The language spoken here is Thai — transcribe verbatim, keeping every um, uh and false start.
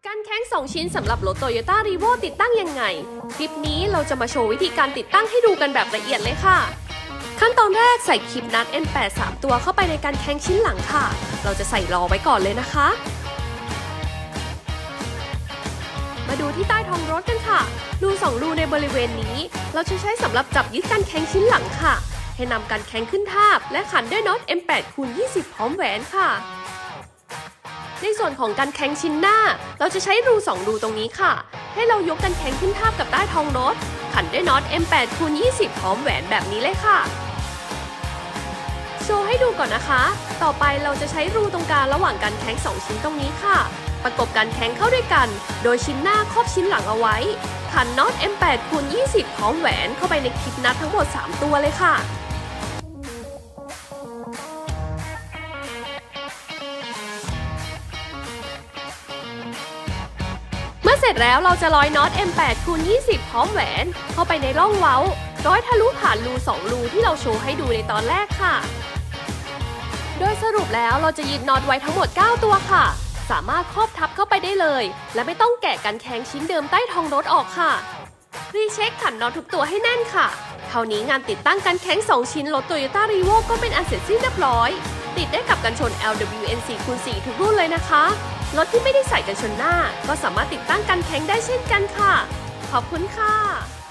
การแข้งสองชิ้นสำหรับรถ Toyota Revo ติดตั้งยังไงคลิปนี้เราจะมาโชว์วิธีการติดตั้งให้ดูกันแบบละเอียดเลยค่ะขั้นตอนแรกใส่คลิปนัท เอ็น แปด สาม ตัวเข้าไปในการแข้งชิ้นหลังค่ะเราจะใส่รอไว้ก่อนเลยนะคะมาดูที่ใต้ท้องรถกันค่ะรูสองรูในบริเวณนี้เราจะใช้สำหรับจับยึดการแข้งชิ้นหลังค่ะให้นำการแข้งขึ้นทาบและขันด้วยน็อต เอ็ม แปด คูณ ยี่สิบ พร้อมแหวนค่ะในส่วนของการแข้งชิ้นหน้าเราจะใช้รูสองรูตรงนี้ค่ะให้เรายกการแข้งขึ้นทาบกับใต้ท้องรถขันด้วยน็อต เอ็ม แปด คูณ ยี่สิบ พร้อมแหวนแบบนี้เลยค่ะโชว์ให้ดูก่อนนะคะต่อไปเราจะใช้รูตรงกลางระหว่างการแข้งสองชิ้นตรงนี้ค่ะประกบการแข้งเข้าด้วยกันโดยชิ้นหน้าครอบชิ้นหลังเอาไว้ขันน็อต เอ็ม แปด คูณ ยี่สิบ พร้อมแหวนเข้าไปในคลิปนัททั้งหมดสามตัวเลยค่ะเมื่อเสร็จแล้วเราจะร้อยน็อต เอ็ม แปด คูณ ยี่สิบ พร้อมแหวนเข้าไปในร่องเว้าร้อยทะลุผ่านรูสองรูที่เราโชว์ให้ดูในตอนแรกค่ะโดยสรุปแล้วเราจะยึดน็อตไว้ทั้งหมดเก้าตัวค่ะสามารถครอบทับเข้าไปได้เลยและไม่ต้องแกะกันแข้งชิ้นเดิมใต้ท้องรถออกค่ะรีเช็คขันน็อตทุกตัวให้แน่นค่ะเท่านี้งานติดตั้งกันแข้งสองชิ้นรถ Toyota Revo ก็เป็นอันเสร็จสิ้นเรียบร้อยติดได้กับกันชน แอล ดับเบิลยู เอ็น สี่ คูณ สี่ ทุกรุ่นเลยนะคะรถที่ไม่ได้ใส่กันชนหน้าก็สามารถติดตั้งกันแข้งได้เช่นกันค่ะขอบคุณค่ะ